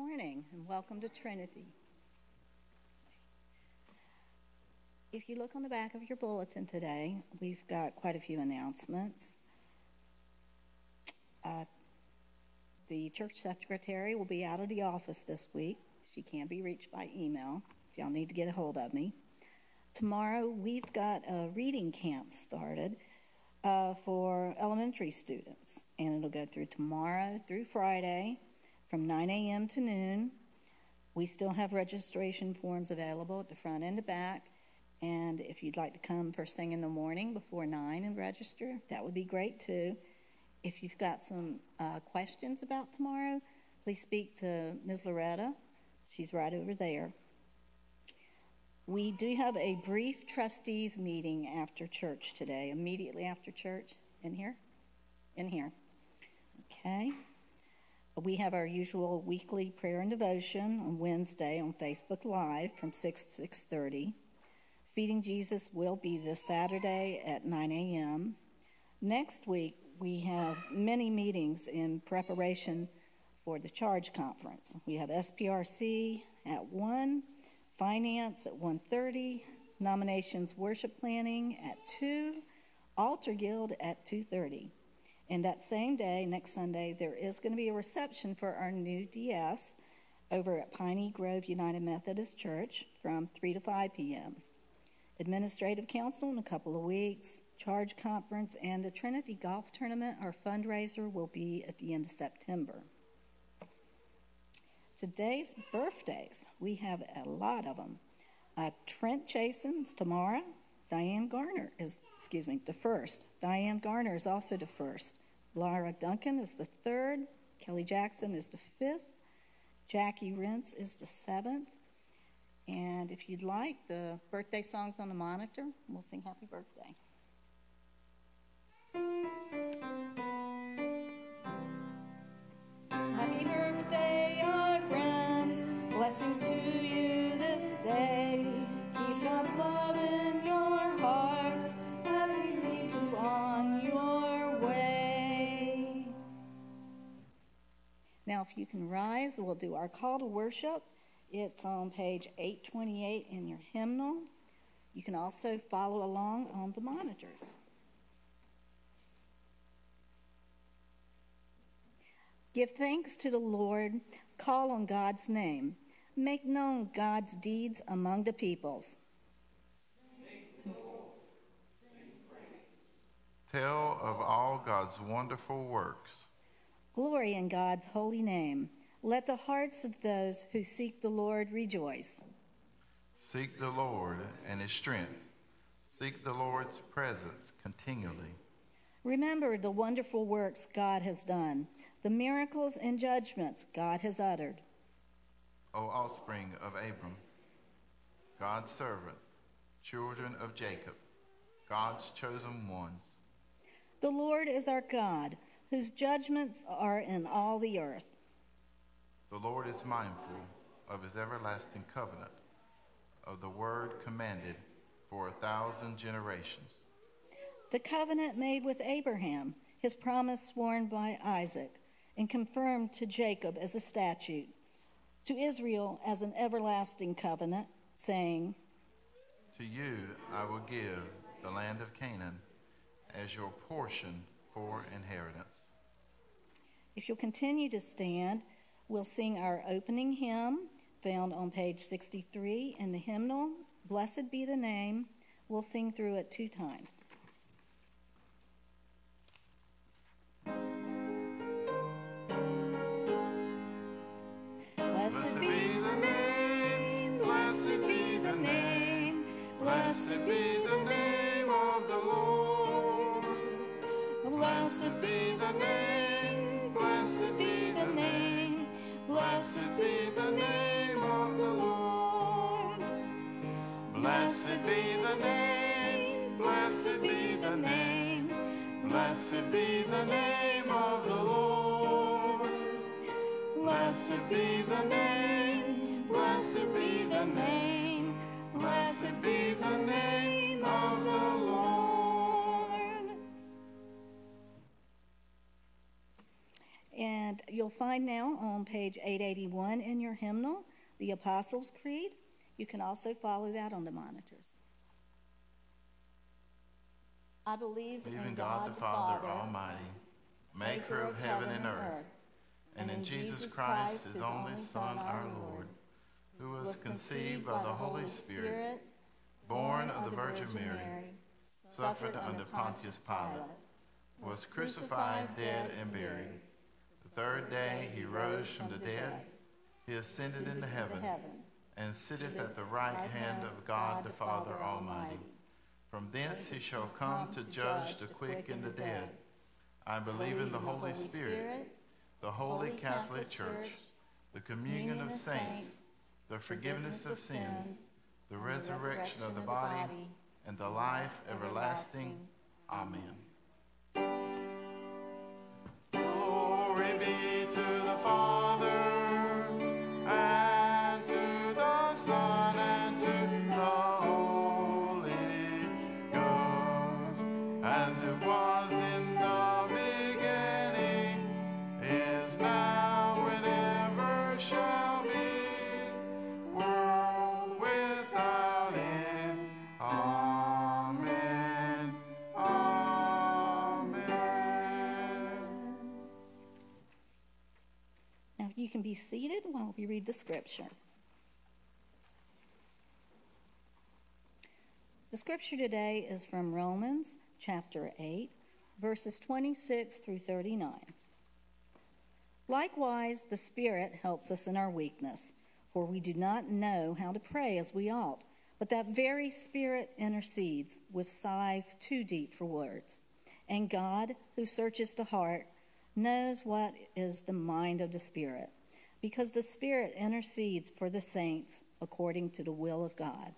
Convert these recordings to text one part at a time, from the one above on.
morning and welcome to Trinity. If you look on the back of your bulletin today, we've got quite a few announcements. The church secretary will be out of the office this week. She can be reached by email if y'all need to get a hold of me. Tomorrow we've got a reading camp started for elementary students, and it'll go through tomorrow through Friday from 9 a.m. to noon. We still have registration forms available at the front and the back, and if you'd like to come first thing in the morning before 9 and register, that would be great too. If you've got some questions about tomorrow, please speak to Ms. Loretta. She's right over there. We do have a brief trustees meeting after church today, immediately after church. In here? In here. Okay. We have our usual weekly prayer and devotion on Wednesday on Facebook Live from 6 to 6:30. Feeding Jesus will be this Saturday at 9 a.m. Next week, we have many meetings in preparation for the Charge Conference. We have SPRC at 1, Finance at 1:30, Nominations Worship Planning at 2, Altar Guild at 2:30. And that same day, next Sunday, there is going to be a reception for our new DS over at Piney Grove United Methodist Church from 3 to 5 p.m. Administrative Council in a couple of weeks, Charge Conference, and the Trinity Golf Tournament, our fundraiser, will be at the end of September. Today's birthdays, we have a lot of them. Trent Jason's tomorrow. Diane Garner is, the first. Diane Garner is also the first. Laura Duncan is the third. Kelly Jackson is the fifth. Jackie Rentz is the seventh. And if you'd like, the birthday song's on the monitor. We'll sing happy birthday. Happy birthday, our friends. Blessings to you this day. Keep God's love in your heart as He leads you on your way. Now, if you can rise, we'll do our call to worship. It's on page 828 in your hymnal. You can also follow along on the monitors. Give thanks to the Lord, call on God's name, make known God's deeds among the peoples. Tell of all God's wonderful works. Glory in God's holy name. Let the hearts of those who seek the Lord rejoice. Seek the Lord and His strength. Seek the Lord's presence continually. Remember the wonderful works God has done, the miracles and judgments God has uttered. O offspring of Abram, God's servant, children of Jacob, God's chosen ones. The Lord is our God, whose judgments are in all the earth. The Lord is mindful of His everlasting covenant, of the word commanded for 1,000 generations. The covenant made with Abraham, His promise sworn by Isaac, and confirmed to Jacob as a statute, to Israel as an everlasting covenant, saying, To you I will give the land of Canaan as your portion for inheritance. If you'll continue to stand, we'll sing our opening hymn found on page 63 in the hymnal, Blessed Be the Name. We'll sing through it 2 times. Blessed be the name, blessed be the name, blessed be the name of the Lord. Blessed be the name, blessed be the name, blessed be the name of the Lord. Blessed be the name, blessed be the name, blessed be the name of the Lord. Blessed be the name, blessed be the name, blessed be the name of the Lord. And you'll find now on page 881 in your hymnal, the Apostles' Creed. You can also follow that on the monitors. I believe in God the Father, Almighty, maker of heaven and earth, and in Jesus Christ, his only Son, our Lord, who was conceived by the Holy Spirit, born of the Virgin Mary, suffered under Pontius Pilate, was crucified, dead, and buried. The third day he rose from the dead. He ascended into heaven, and sitteth at the right hand of God the Father Almighty. From thence he shall come to judge the quick and the dead. I believe in the Holy Spirit, the Holy Catholic Church, the communion of saints, the forgiveness of sins, the resurrection of the body, and the life everlasting. Amen. Glory be to the Father, and to the Son, and to the Holy Ghost, as it was in the beginning, is now, and ever shall be, world without end. Amen. Amen. Now you can be seated while we read the scripture. The scripture today is from Romans chapter 8, verses 26 through 39. Likewise, the Spirit helps us in our weakness, for we do not know how to pray as we ought, but that very Spirit intercedes with sighs too deep for words. And God, who searches the heart, knows what is the mind of the Spirit, because the Spirit intercedes for the saints according to the will of God.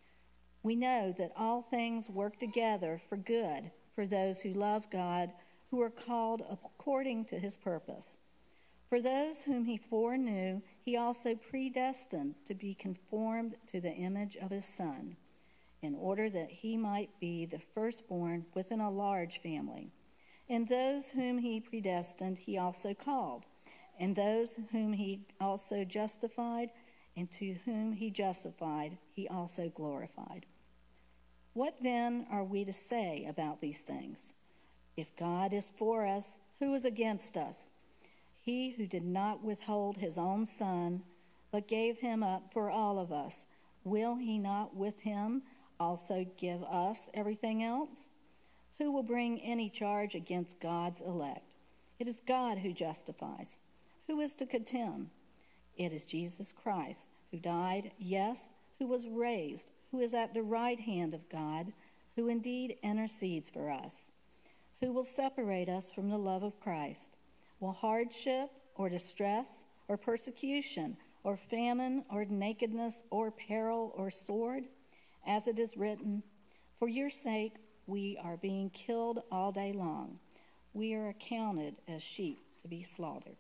We know that all things work together for good for those who love God, who are called according to his purpose. For those whom he foreknew, he also predestined to be conformed to the image of his Son, in order that he might be the firstborn within a large family. And those whom he predestined, he also called. And those whom he also justified, and to whom he justified, he also glorified. What then are we to say about these things? If God is for us, who is against us? He who did not withhold his own Son, but gave him up for all of us, will he not with him also give us everything else? Who will bring any charge against God's elect? It is God who justifies. Who is to condemn? It is Jesus Christ, who died, yes, who was raised, who is at the right hand of God, who indeed intercedes for us. Who will separate us from the love of Christ? Will hardship or distress or persecution or famine or nakedness or peril or sword? As it is written, for your sake we are being killed all day long. We are accounted as sheep to be slaughtered.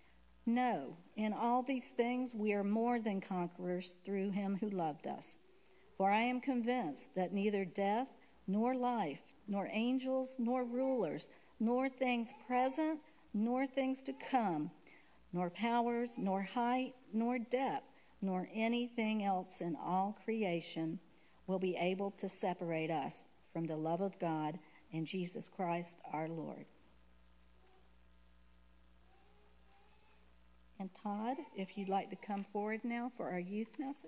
No, in all these things we are more than conquerors through him who loved us. For I am convinced that neither death, nor life, nor angels, nor rulers, nor things present, nor things to come, nor powers, nor height, nor depth, nor anything else in all creation will be able to separate us from the love of God in Jesus Christ our Lord. And Todd, if you'd like to come forward now for our youth message.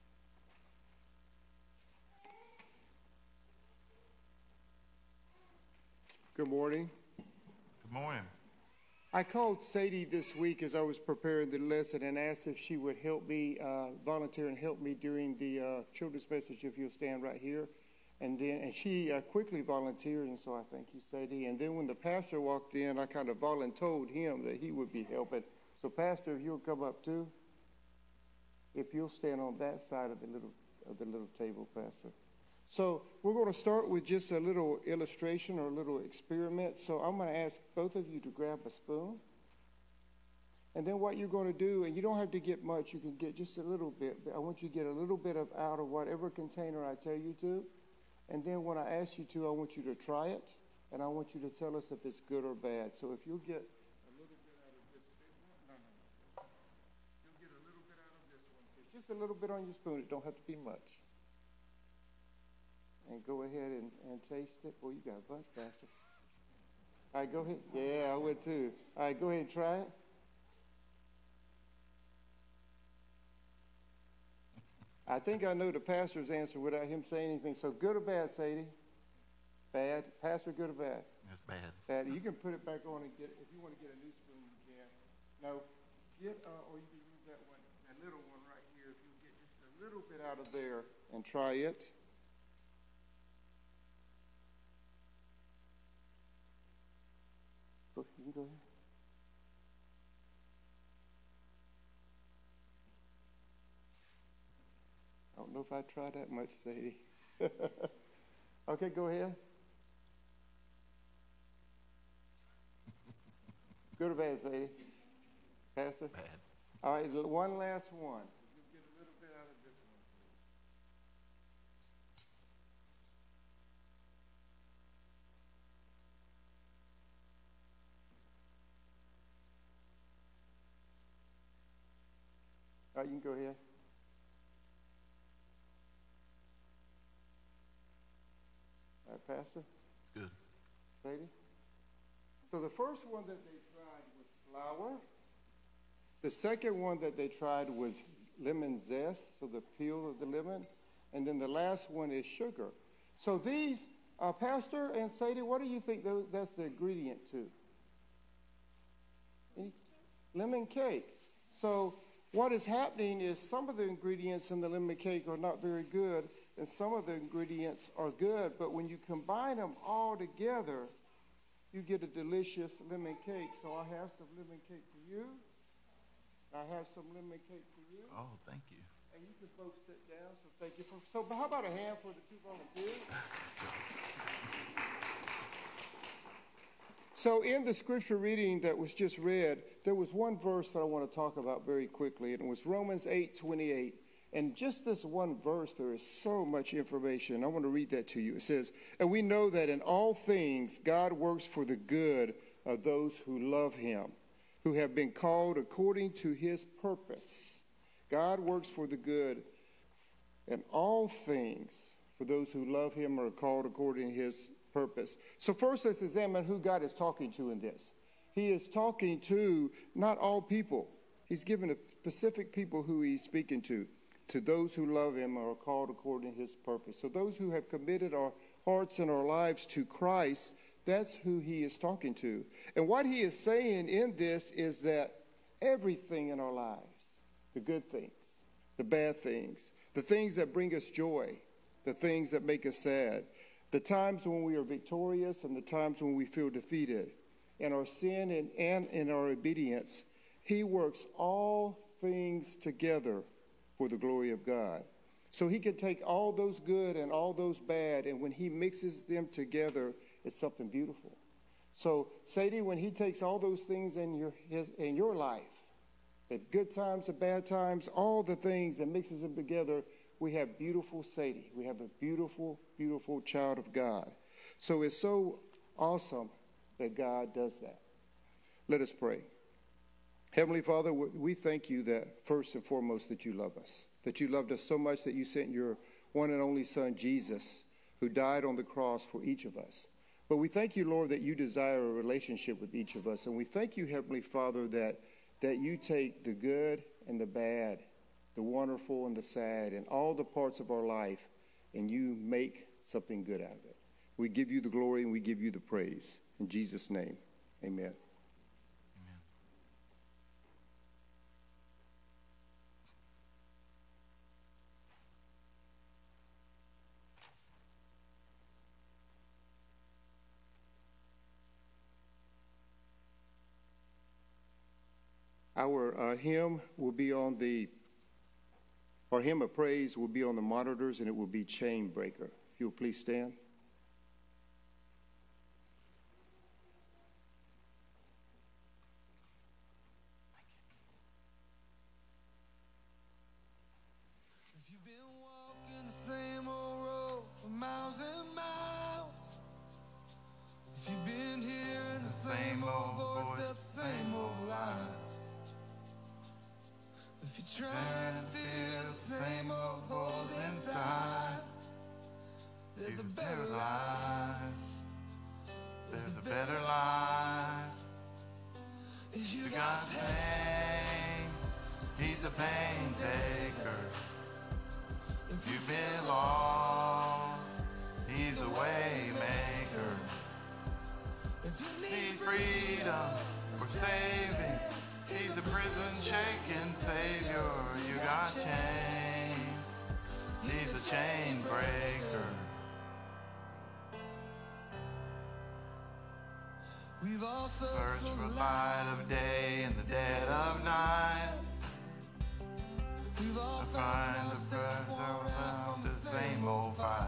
Good morning. Good morning. I called Sadie this week as I was preparing the lesson and asked if she would help me, volunteer and help me during the children's message, if you'll stand right here. And she quickly volunteered, and so I thank you, Sadie. And then when the pastor walked in, I kind of volunteered him that he would be helping. So Pastor, if you'll come up too. If you'll stand on that side of the little table, Pastor. So we're going to start with just a little illustration or a little experiment. So I'm going to ask both of you to grab a spoon. And then what you're going to do, and you don't have to get much, you can get just a little bit. I want you to get a little bit out of whatever container I tell you to. And then when I ask you to, I want you to try it. And I want you to tell us if it's good or bad. So if you'll get a little bit out of this big one. just a little bit on your spoon. It don't have to be much. And go ahead and taste it. Boy, you got a bunch, Pastor. All right, go ahead. Yeah, I would too. All right, go ahead and try it. I think I know the pastor's answer without him saying anything. So good or bad, Sadie? Bad. Pastor, good or bad? It's bad. Bad. You can put it back on and get it. If you want to get a new spoon, you can. No, get, or you can use that one, that little one right here. If you get just a little bit out of there and try it. You can go ahead. I don't know if I try that much, Sadie. Okay, go ahead. Good or bad, Sadie? Pastor? Bad. All right, one last one. You get a little bit out of this one. All right, you can go ahead. All right, Pastor? It's good. Sadie? So the first one that they tried was flour. The second one that they tried was lemon zest, so the peel of the lemon. And then the last one is sugar. So these, Pastor and Sadie, what do you think that's the ingredient to? Lemon cake. So what is happening is some of the ingredients in the lemon cake are not very good, and some of the ingredients are good. But when you combine them all together, you get a delicious lemon cake. So I have some lemon cake for you. I have some lemon cake for you. Oh, thank you. And you can both sit down, so thank you. So how about a hand for the two volunteers? So in the scripture reading that was just read, there was one verse that I want to talk about very quickly, and it was Romans 8:28. And just this one verse, there is so much information. I want to read that to you. It says, and we know that in all things God works for the good of those who love him, who have been called according to his purpose. God works for the good in all things for those who love him or are called according to his purpose. So first, let's examine who God is talking to in this. He is talking to not all people. He's given a specific people who he's speaking to those who love him or are called according to his purpose. So those who have committed our hearts and our lives to Christ, that's who he is talking to. And what he is saying in this is that everything in our lives, the good things, the bad things, the things that bring us joy, the things that make us sad, the times when we are victorious and the times when we feel defeated, in our sin and in our obedience, he works all things together for the glory of God. So he can take all those good and all those bad, and when he mixes them together, it's something beautiful. So Sadie, when he takes all those things in your life, the good times, the bad times, all the things, and mixes them together, we have beautiful Sadie. We have a beautiful, beautiful child of God. So it's so awesome that God does that. Let us pray. Heavenly Father, we thank you that first and foremost that you love us, that you loved us so much that you sent your one and only Son, Jesus, who died on the cross for each of us. But we thank you, Lord, that you desire a relationship with each of us. And we thank you, Heavenly Father, that you take the good and the bad, the wonderful and the sad, and all the parts of our life, and you make something good out of it. We give you the glory and we give you the praise. In Jesus' name, amen. Our hymn will be on our hymn of praise will be on the monitors, and it will be Chain Breaker. If you'll please stand. If you've been walking the same old road for miles and miles, if you've been hearing the same old voice at the same old lies, if If you're trying to fill the same old holes inside, there's a better life. There's a better life. If you got pain, he's a pain taker. If you've been lost, he's a way maker. If you need freedom or saving, he's a prison shaking savior. You got chains, he's a chain breaker. We've all searched for the light of day in the dead of night. We've all found the breath around the same old fight.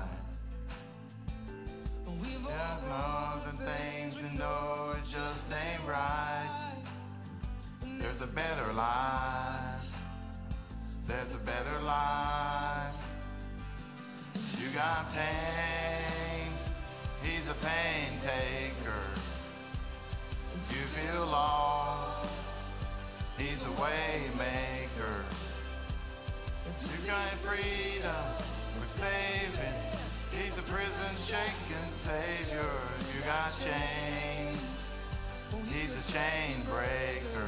We've all loves and things we know it just ain't right. There's a better life. There's a better life. You got pain, he's a pain taker. If you feel lost, he's a way maker. If you got freedom or saving, he's a prison shaking savior. You got chains, he's a chain breaker.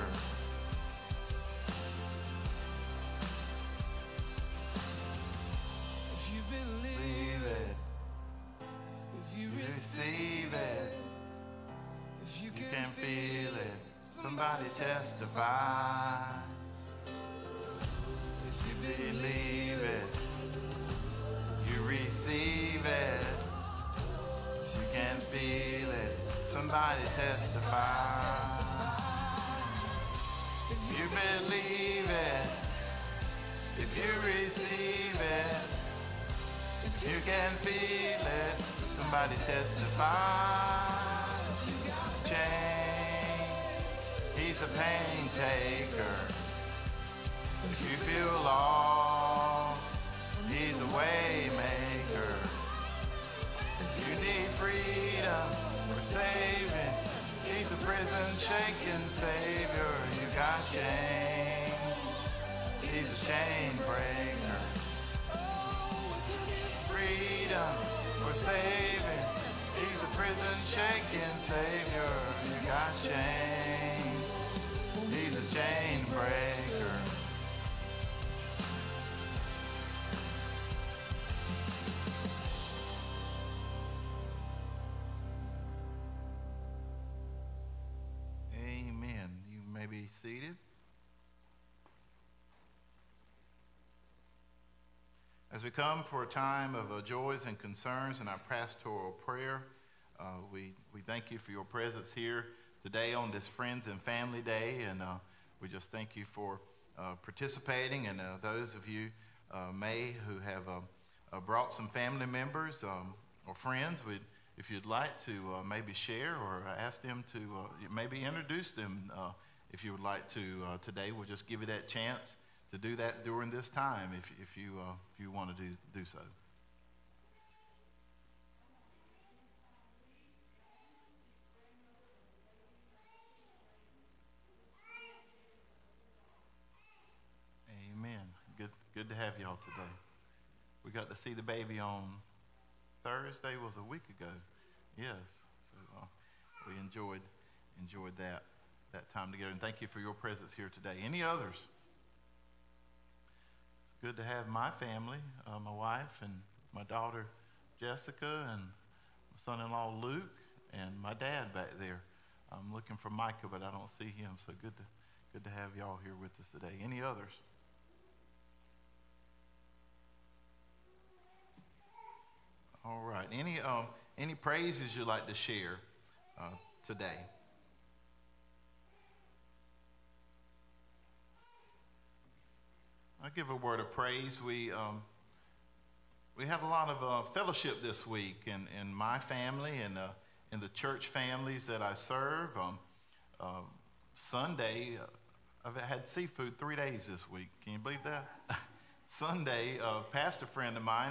If you believe it, if you receive it, if you can feel it, somebody testify. If you believe it, you receive it. If you can feel it, somebody testify. If you believe it, if you receive it, if you can feel it, somebody testify. Chain, he's a pain taker. If you feel lost, he's a way maker. If you need freedom or saving, he's a prison shaking savior. You got chains, he's a chain breaker. Freedom or saving, he's a prison shaking savior. You got chains, he's a chain breaker. Amen. You may be seated. As we come for a time of joys and concerns in our pastoral prayer, we thank you for your presence here today on this Friends and Family Day, and we just thank you for participating, and those of you who have brought some family members or friends, if you'd like to maybe share or ask them to maybe introduce them if you would like to today, we'll just give you that chance to do that during this time if you want to do so. Amen. Good to have y'all today. We got to see the baby on Thursday, was a week ago. Yes. So we enjoyed that time together, and thank you for your presence here today. Any others? It's good to have my family, my wife and my daughter Jessica and my son-in-law Luke and my dad back there. I'm looking for Micah, but I don't see him, so good to have y'all here with us today. Any others? All right. Any praises you'd like to share today? I'll give a word of praise. We have a lot of fellowship this week in my family and in the church families that I serve. Sunday, I've had seafood 3 days this week. Can you believe that? Sunday, a pastor friend of mine,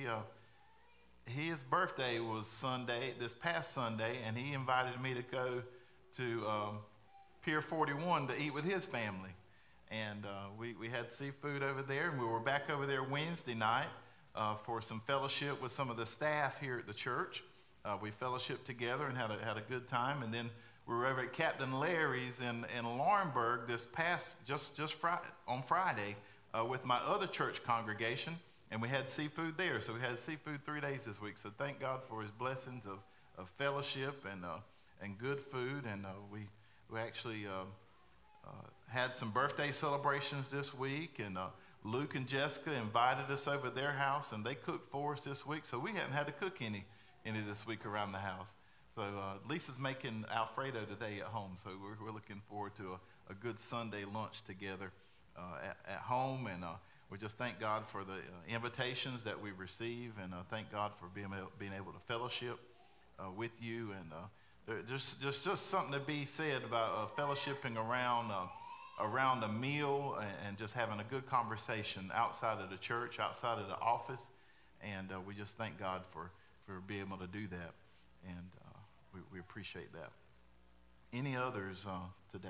his birthday was Sunday, this past Sunday, and he invited me to go to Pier 41 to eat with his family. And we had seafood over there, and we were back over there Wednesday night for some fellowship with some of the staff here at the church. We fellowshiped together and had a good time, and then we were over at Captain Larry's in Laurinburg this past on Friday with my other church congregation, and we had seafood there. So we had seafood 3 days this week. So thank God for His blessings of fellowship and good food, and we actually had some birthday celebrations this week, and Luke and Jessica invited us over to their house, and they cooked for us this week, so we hadn't had to cook any this week around the house. So Lisa's making Alfredo today at home, so we're looking forward to a good Sunday lunch together at home, and we just thank God for the invitations that we receive, and thank God for being able to fellowship with you, and there's just something to be said about fellowshipping around a meal and just having a good conversation outside of the church, outside of the office, and we just thank God for being able to do that, and we appreciate that. Any others today?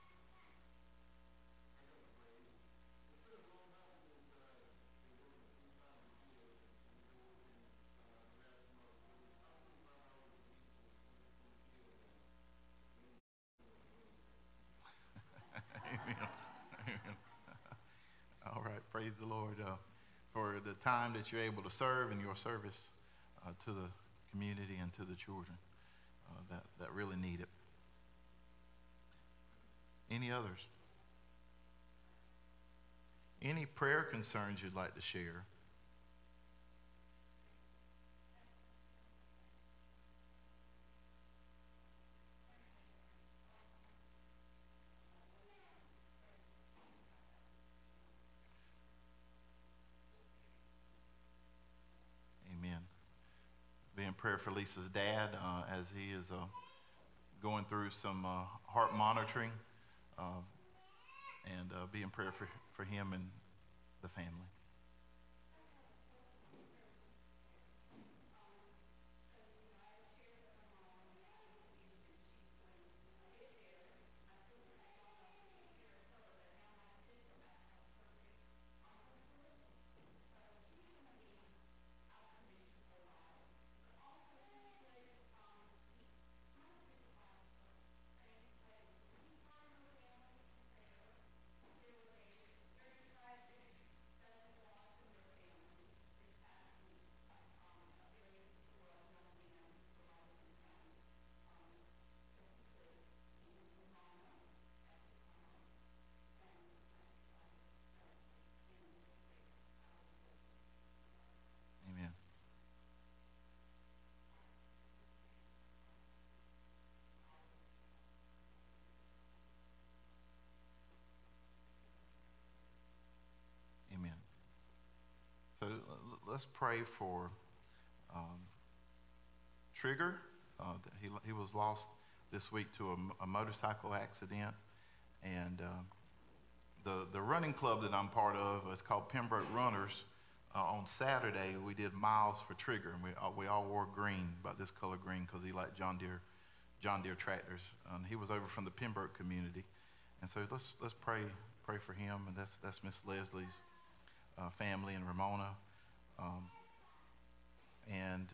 All right, praise the Lord for the time that you're able to serve in your service to the community and to the children that really need it. Any others? Any prayer concerns you'd like to share? Be in prayer for Lisa's dad as he is going through some heart monitoring, and be in prayer for him and the family. So let's pray for Trigger. He was lost this week to a motorcycle accident, and the running club that I'm part of is called Pembroke Runners. On Saturday, we did miles for Trigger, and we all wore green, about this color green, because he liked John Deere tractors. He was over from the Pembroke community, and so let's pray for him, and that's Miss Leslie's family and Ramona, and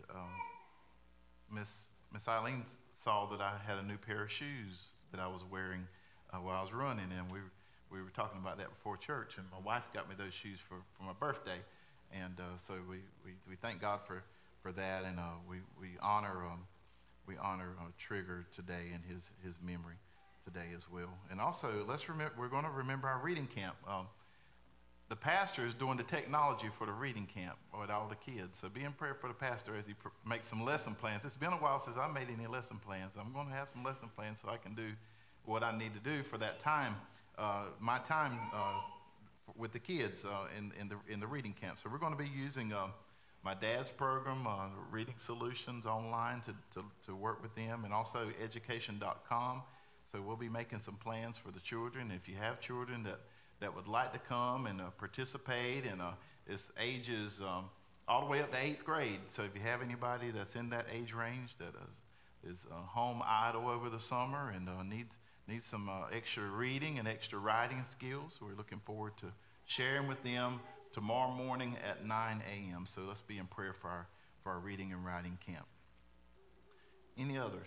Miss Eileen saw that I had a new pair of shoes that I was wearing while I was running, and we were talking about that before church, and my wife got me those shoes for my birthday, and so we thank God for that, and we honor Trigger today and his memory today as well. And also we're going to remember our reading camp. The pastor is doing the technology for the reading camp with all the kids. So be in prayer for the pastor as he makes some lesson plans. It's been a while since I made any lesson plans. I'm going to have some lesson plans so I can do what I need to do for that time, my time with the kids in the reading camp. So we're going to be using my dad's program, Reading Solutions online to work with them, and also education.com. So we'll be making some plans for the children. If you have children that would like to come and participate, and it's ages all the way up to 8th grade. So if you have anybody that's in that age range that is home idle over the summer and need some extra reading and extra writing skills. We're looking forward to sharing with them tomorrow morning at 9 a.m. So let's be in prayer for our reading and writing camp. Any others?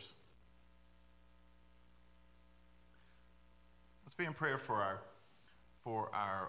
Let's be in prayer for our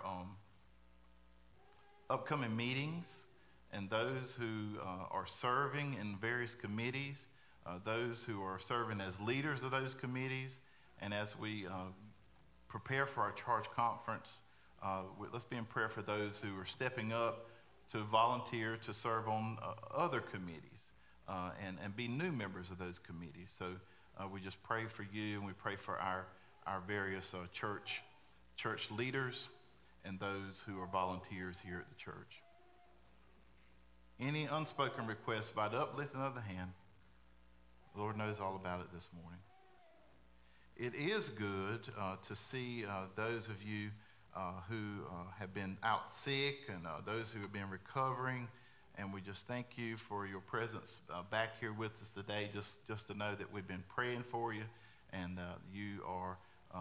upcoming meetings and those who are serving in various committees, those who are serving as leaders of those committees, and as we prepare for our charge conference, let's be in prayer for those who are stepping up to volunteer to serve on other committees and be new members of those committees. So we just pray for you, and we pray for our various church leaders and those who are volunteers here at the church. Any unspoken requests by the uplifting of the hand? The Lord knows all about it this morning. It is good to see those of you who have been out sick and those who have been recovering, and we just thank you for your presence back here with us today, just to know that we've been praying for you, and you are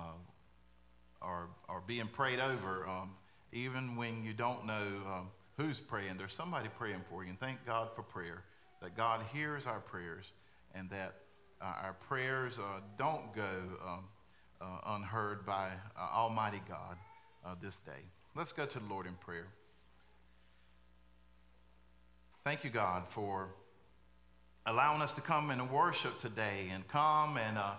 being prayed over. Even when you don't know who's praying, there's somebody praying for you, and thank God for prayer, that God hears our prayers, and that our prayers don't go unheard by Almighty God this day. Let's go to the Lord in prayer. Thank you, God, for allowing us to come and worship today, and come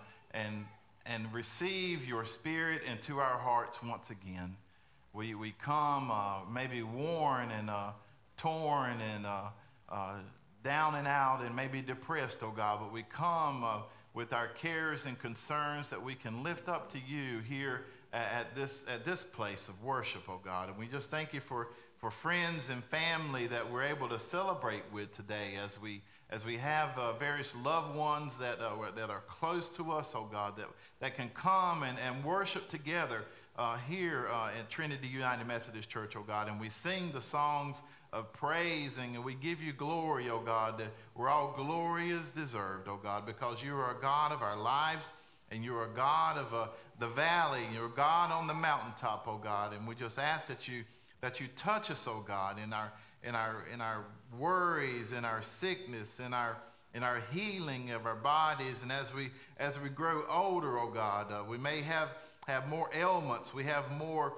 and receive your Spirit into our hearts once again. We come maybe worn and torn and down and out and maybe depressed, oh God, but we come with our cares and concerns that we can lift up to you here at this place of worship, oh God. And we just thank you for friends and family that we're able to celebrate with today as we have various loved ones that are close to us, oh God, that can come and worship together here in Trinity United Methodist Church, oh God. And we sing the songs of praising, and we give you glory, oh God, that where all glory is deserved, oh God, because you are a God of our lives, and you're a God of the valley, you're a God on the mountaintop, oh God. And we just ask that you touch us, oh God, in our worries, in our sickness, in our healing of our bodies. And as we grow older, oh God, we may have more ailments, we have more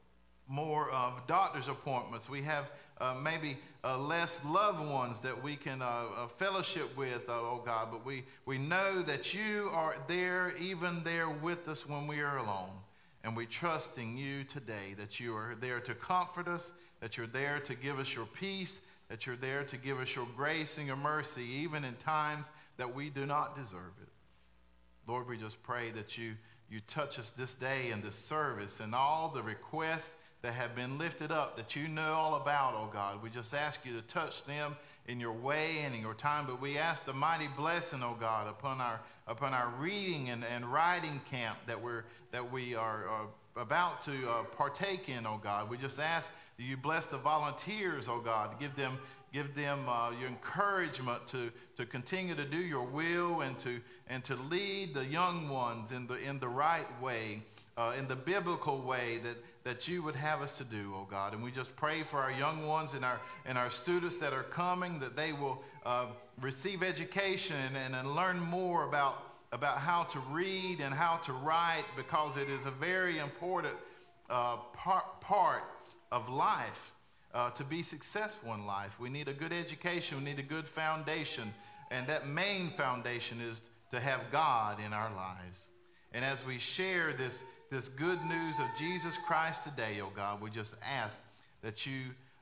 doctor's appointments, we have maybe less loved ones that we can fellowship with, oh God, but we know that you are there, even there with us when we are alone. And we trust in you today that you are there to comfort us, that you're there to give us your peace, that you're there to give us your grace and your mercy, even in times that we do not deserve it. Lord, we just pray that you touch us this day in this service, and all the requests that have been lifted up that you know all about, oh God. We just ask you to touch them in your way and in your time, but we ask the mighty blessing, oh God, upon our reading and writing camp that we are about to partake in, oh God. We just ask that you bless the volunteers, oh God, give them your encouragement to continue to do your will, and to lead the young ones in the right way, in the biblical way that you would have us to do, oh God. And we just pray for our young ones and our students that are coming, that they will receive education and learn more about how to read and how to write, because it is a very important part of life. To be successful in life, we need a good education, we need a good foundation, and that main foundation is to have God in our lives. And as we share this good news of Jesus Christ today, oh God, we just ask that you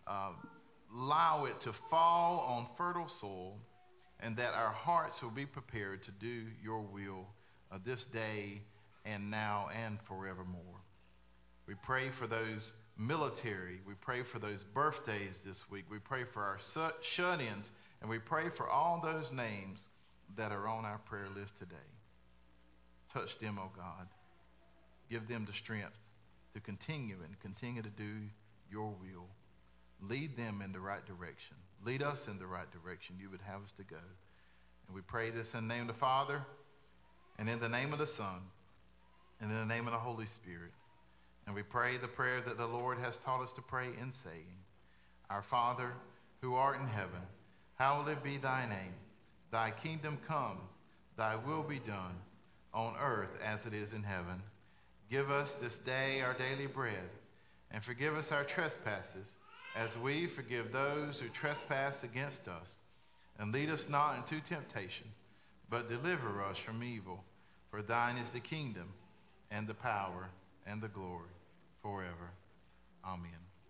allow it to fall on fertile soil, and that our hearts will be prepared to do your will this day and now and forevermore. We pray for those military. We pray for those birthdays this week. We pray for our shut-ins, and we pray for all those names that are on our prayer list today. Touch them, oh God. Give them the strength to continue to do your will. Lead them in the right direction. Lead us in the right direction you would have us to go. And we pray this in the name of the Father, and in the name of the Son, and in the name of the Holy Spirit. And we pray the prayer that the Lord has taught us to pray in saying, Our Father, who art in heaven, hallowed be thy name. Thy kingdom come, thy will be done, on earth as it is in heaven. Give us this day our daily bread, and forgive us our trespasses, as we forgive those who trespass against us. And lead us not into temptation, but deliver us from evil. For thine is the kingdom, and the power, and the glory, forever. Amen.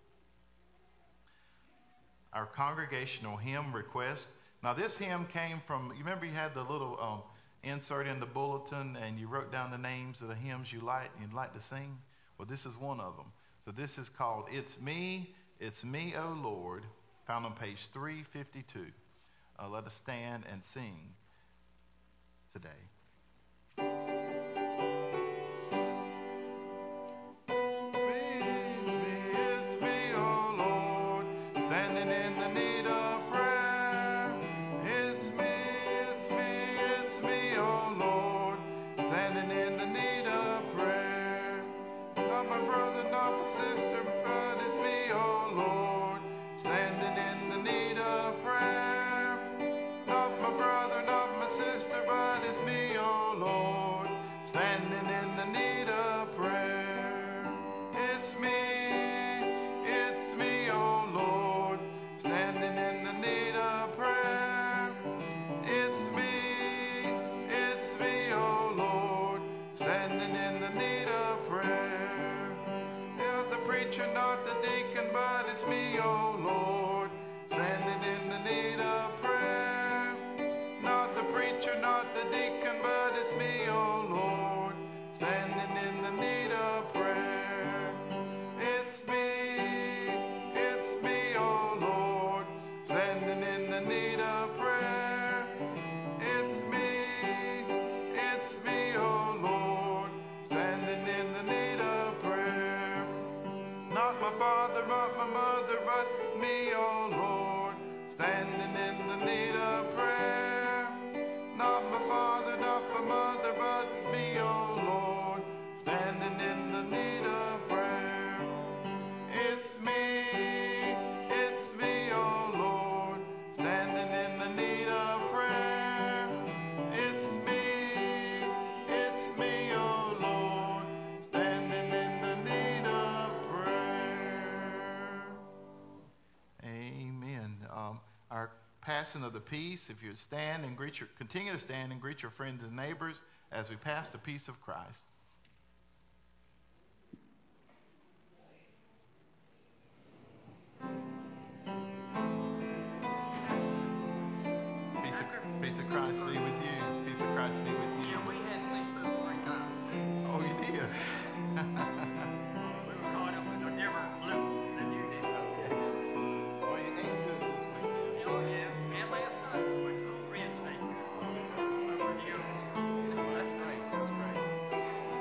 Our congregational hymn request. Now this hymn came from, you remember you had the little insert in the bulletin and you wrote down the names of the hymns you'd like to sing? Well, this is one of them. So this is called It's Me, O Lord, found on page 352. Let us stand and sing today. Of the peace, if you stand and continue to stand and greet your friends and neighbors as we pass the peace of Christ. Peace of Christ be with you. Peace of Christ be with you. Yeah, we had sleep 3 times. Oh, you did? We were caught up in a different loop than you did. Well, you ain't good this week. Oh, yeah. And last night we went to Wednesday. Over to you. That's great. That's great.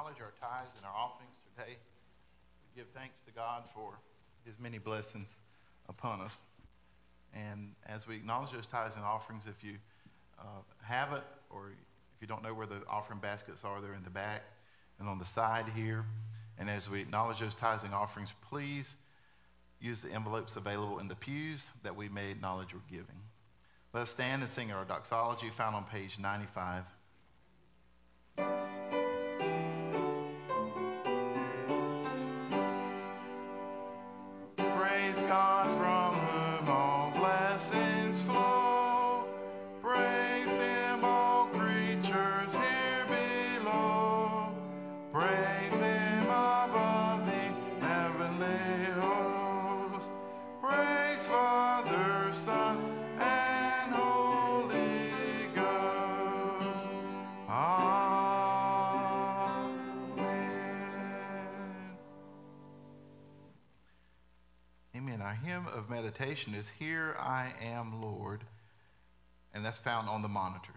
acknowledge our tithes and our offerings today, we give thanks to God for his many blessings upon us. And as we acknowledge those tithes and offerings, if you have it, or if you don't know where the offering baskets are, they're in the back and on the side here. And as we acknowledge those tithes and offerings, please use the envelopes available in the pews that we may acknowledge your giving. Let us stand and sing our doxology found on page 95. Praise God from whom all blessings flow. Praise them, all creatures here below. Praise him above the heavenly host. Praise Father, Son, and Holy Ghost. Amen. Our hymn of meditation is Here I Am, Lord, and that's found on the monitors.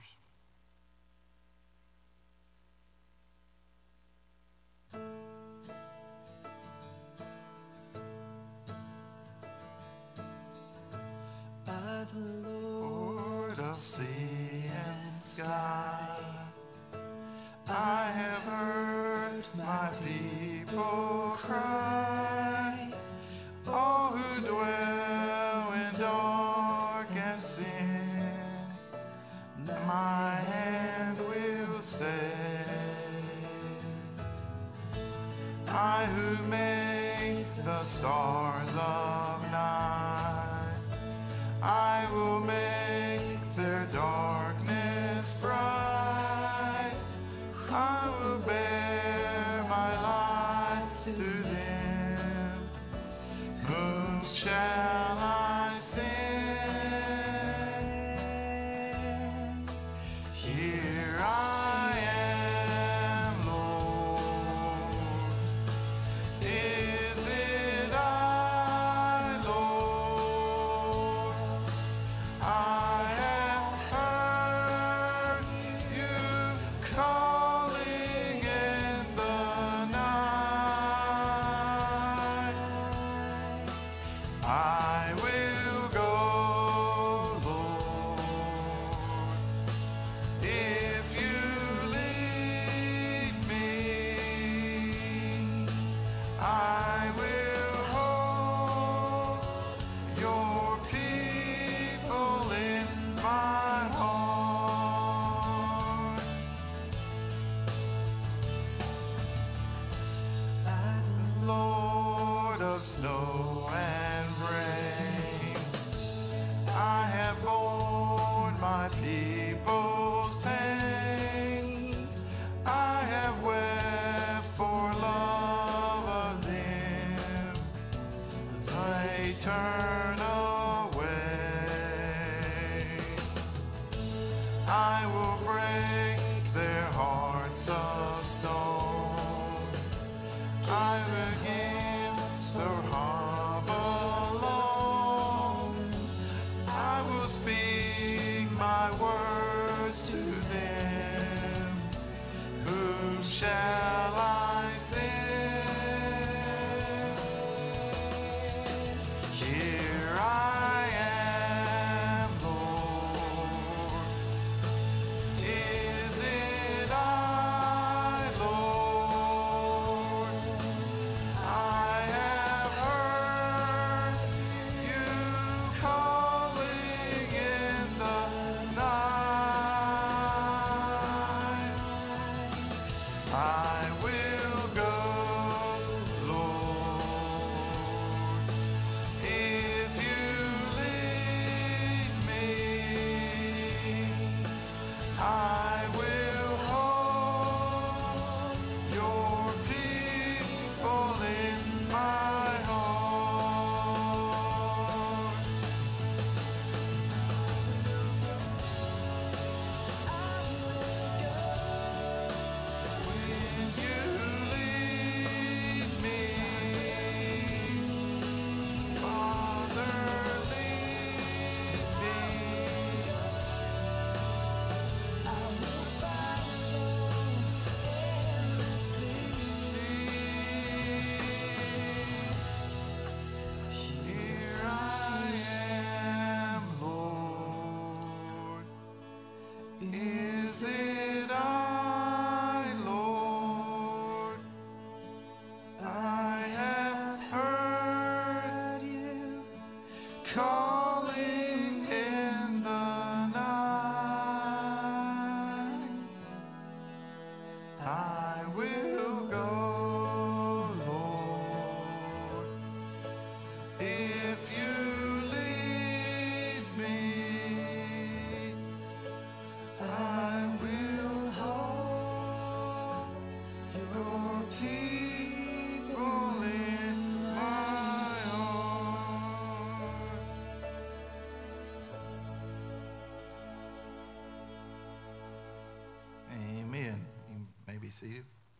By the Lord of sea and sky, I have heard my people cry. All who dwell in dark and sin, my hand will save. I who make the stars of night, I will make their darkness bright. I will bear my light to them. Whom shall I send? Here I am, Lord. Is it I, Lord? I have heard you calling in the night. I will go, Lord, if you lead me. I will hold your people in my heart. The Lord of snow and rain, I have borne my people's pain. I have wept for love of them. They turn away. I will break their hearts of stone. I will give their heart alone. I will speak my words to them. Whom shall I send? Here I am, Lord. Is it I, Lord? I have heard you calling in the night. I will go, Lord, if you lead me. I will hold your people in my heart. With you your people in my heart. Amen. You may be seated.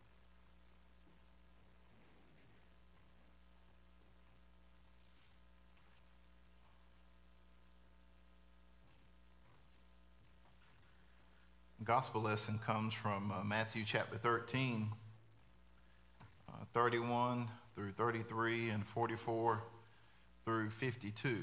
Gospel lesson comes from Matthew chapter 13, 31 through 33 and 44 through 52.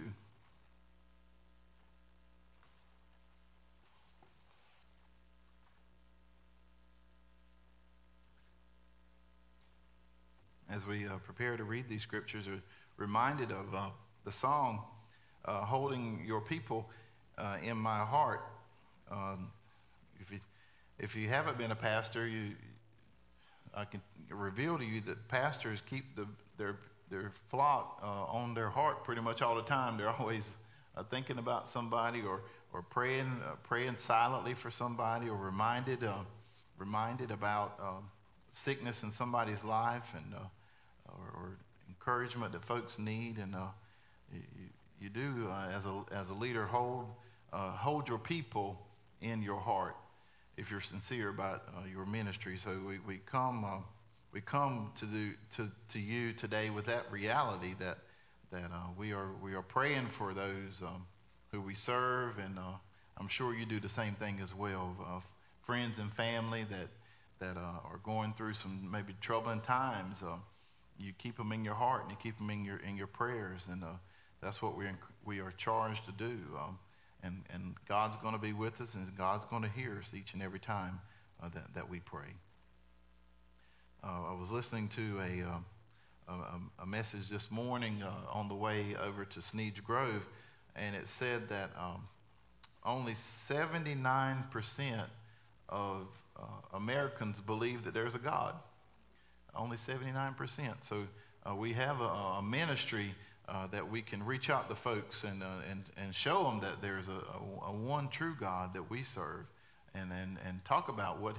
As we prepare to read these scriptures, we're reminded of the song, Holding Your People in My Heart. If you haven't been a pastor, I can reveal to you that pastors keep their flock on their heart pretty much all the time. They're always thinking about somebody or praying silently for somebody, or reminded about sickness in somebody's life, and or encouragement that folks need. And you do as a leader hold your people in your heart if you're sincere about your ministry. So we come to you today with that reality that we are praying for those who we serve, and I'm sure you do the same thing as well. Friends and family that are going through some maybe troubling times, you keep them in your heart and you keep them in your prayers, and that's what we are charged to do. And God's going to be with us, and God's going to hear us each and every time that we pray. I was listening to a message this morning on the way over to Sneed's Grove, and it said that only 79% of Americans believe that there's a God. Only 79%. So we have a ministry that we can reach out to folks and show them that there's a one true God that we serve, and talk about what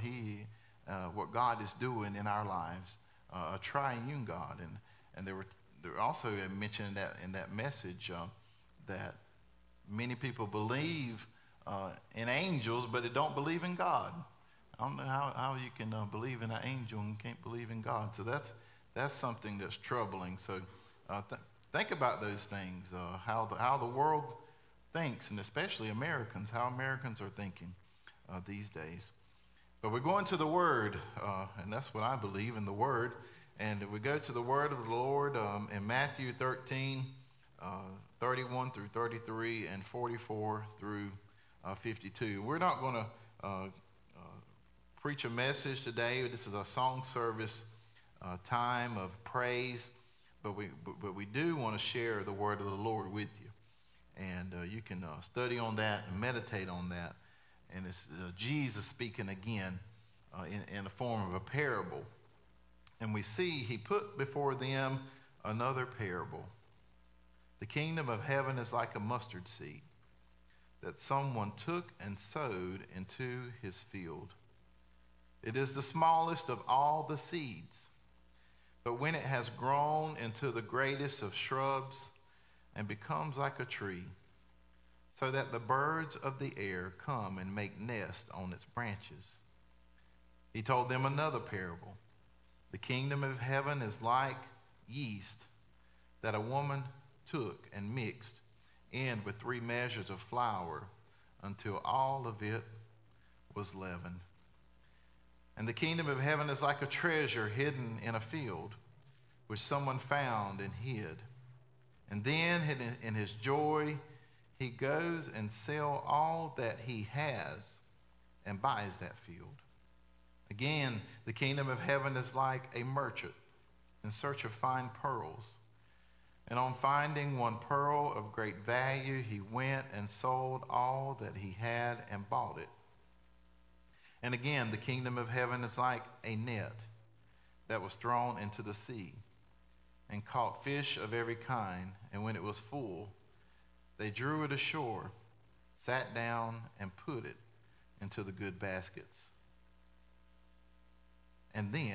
God is doing in our lives, a triune God. And there also mentioned that in that message that many people believe in angels, but they don't believe in God. I don't know how you can believe in an angel and can't believe in God. So that's something that's troubling. So think about those things, how the world thinks, and especially Americans, how Americans are thinking these days. But we're going to the Word, and that's what I believe in, the Word. And we go to the Word of the Lord in Matthew 13, 31 through 33, and 44 through 52. We're not going to preach a message today. This is a song service time of praise, but we do want to share the word of the Lord with you, and you can study on that and meditate on that. And it's Jesus speaking again in the form of a parable, and we see he put before them another parable. The kingdom of heaven is like a mustard seed that someone took and sowed into his field. It is the smallest of all the seeds, but when it has grown into the greatest of shrubs and becomes like a tree, so that the birds of the air come and make nest on its branches. He told them another parable. The kingdom of heaven is like yeast that a woman took and mixed in with 3 measures of flour until all of it was leavened. And the kingdom of heaven is like a treasure hidden in a field, which someone found and hid. And then in his joy, he goes and sells all that he has and buys that field. Again, the kingdom of heaven is like a merchant in search of fine pearls. And on finding one pearl of great value, he went and sold all that he had and bought it. And again, the kingdom of heaven is like a net that was thrown into the sea and caught fish of every kind. And when it was full, they drew it ashore, sat down, and put it into the good baskets. And then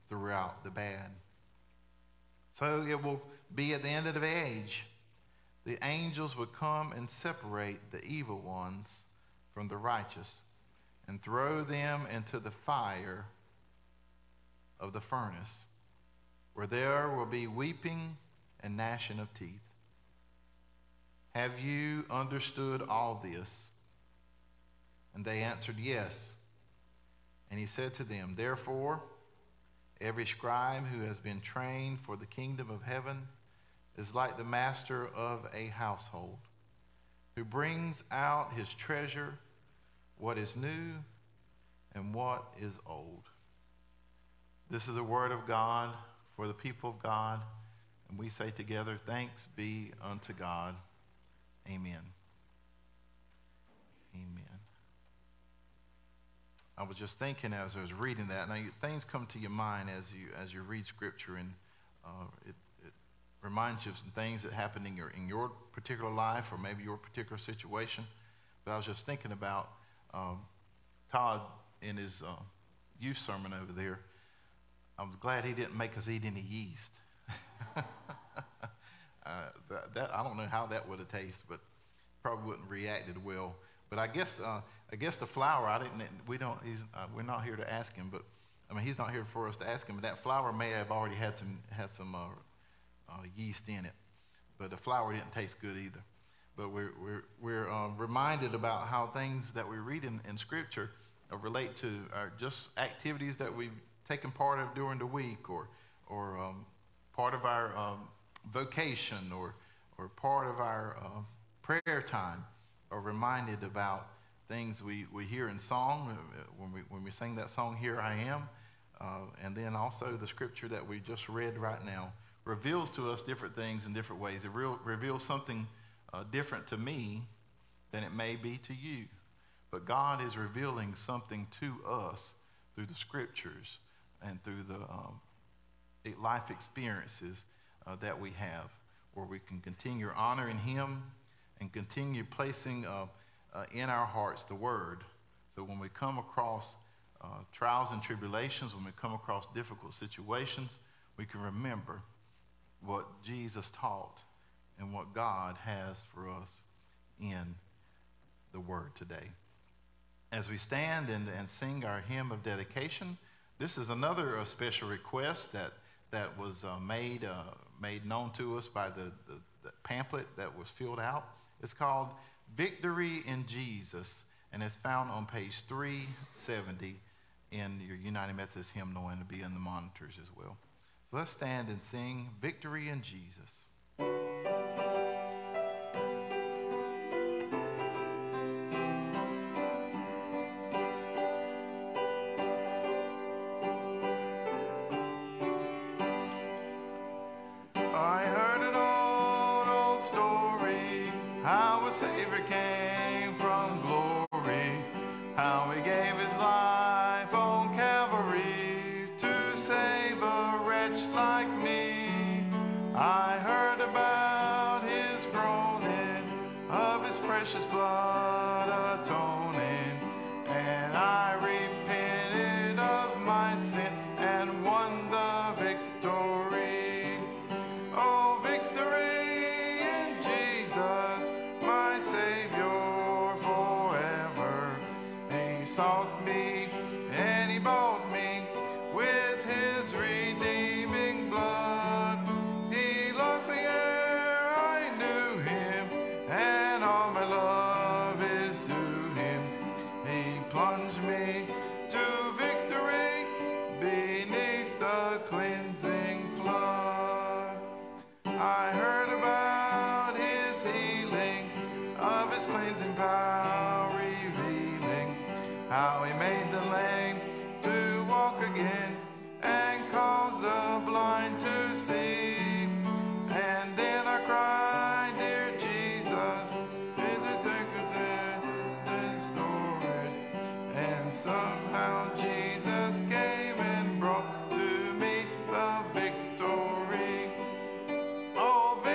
throughout the bad. So it will be at the end of the age. The angels would come and separate the evil ones from the righteous and throw them into the fire of the furnace, where there will be weeping and gnashing of teeth. Have you understood all this? And they answered, yes. And he said to them, therefore, every scribe who has been trained for the kingdom of heaven is like the master of a household, who brings out his treasure, what is new and what is old. This is the word of God for the people of God. And we say together, thanks be unto God. Amen. Amen. I was just thinking as I was reading that. Now, things come to your mind as you read Scripture, and it reminds you of some things that happened in your particular life, or maybe your particular situation. But I was just thinking about Todd in his youth sermon over there. I was glad he didn't make us eat any yeast. I don't know how that would have tasted, but probably wouldn't have reacted well. But I guess the flour, we're not here to ask him, but I mean, he's not here for us to ask him. But that flour may have already had some yeast in it, but the flour didn't taste good either. But we're reminded about how things that we read in Scripture relate to just activities that we've taken part of during the week, or part of our vocation, or part of our prayer time. Are reminded about things we hear in song when we sing that song, Here I Am, and then also the Scripture that we just read right now reveals to us different things in different ways. It reveals something different to me than it may be to you, but God is revealing something to us through the Scriptures and through the life experiences that we have, where we can continue honoring Him and continue placing in our hearts the Word. So when we come across trials and tribulations, when we come across difficult situations, we can remember what Jesus taught and what God has for us in the Word today. As we stand and sing our hymn of dedication, this is another special request that was made known to us by the pamphlet that was filled out. It's called Victory in Jesus, and it's found on page 370 in your United Methodist hymnal, and it'll be in the monitors as well. So let's stand and sing Victory in Jesus. Oh,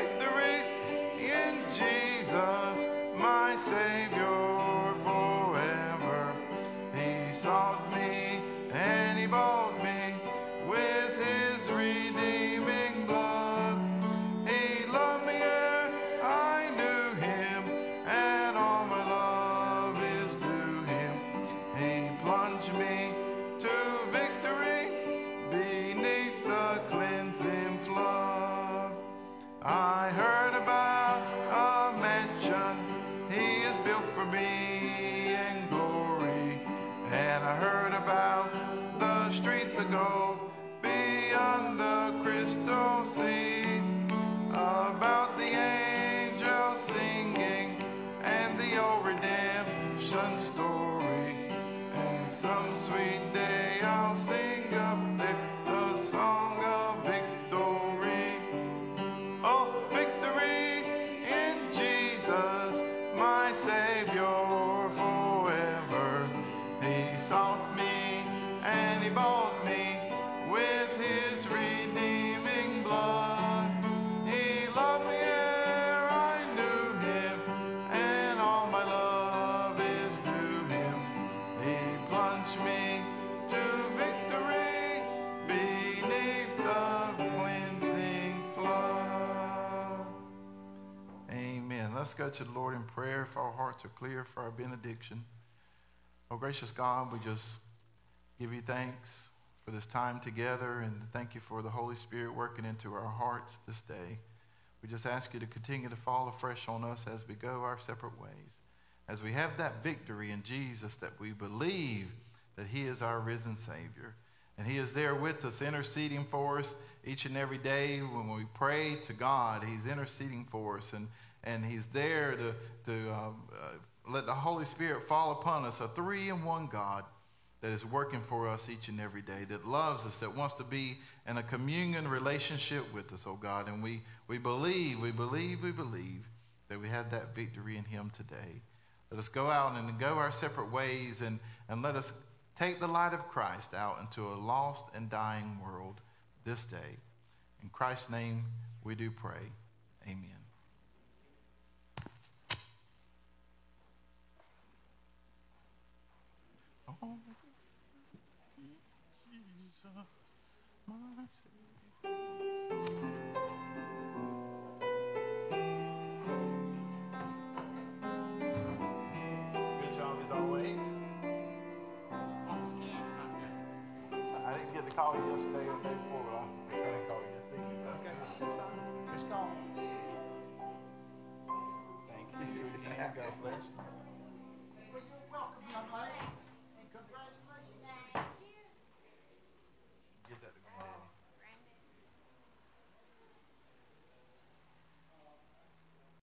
let's go to the Lord in prayer if our hearts are clear for our benediction. Oh, gracious God, we just give you thanks for this time together, and thank you for the Holy Spirit working into our hearts this day. We just ask you to continue to fall afresh on us as we go our separate ways. As we have that victory in Jesus, that we believe that he is our risen Savior. And he is there with us, interceding for us each and every day. When we pray to God, he's interceding for us. And he's there to let the Holy Spirit fall upon us, a three-in-one God that is working for us each and every day, that loves us, that wants to be in a communion relationship with us, oh God. And we believe that we have that victory in him today. Let us go out and go our separate ways, and let us take the light of Christ out into a lost and dying world this day. In Christ's name we do pray. Amen. Oh, Jesus, my Savior. Good job as always. I didn't get the call yesterday or the day before.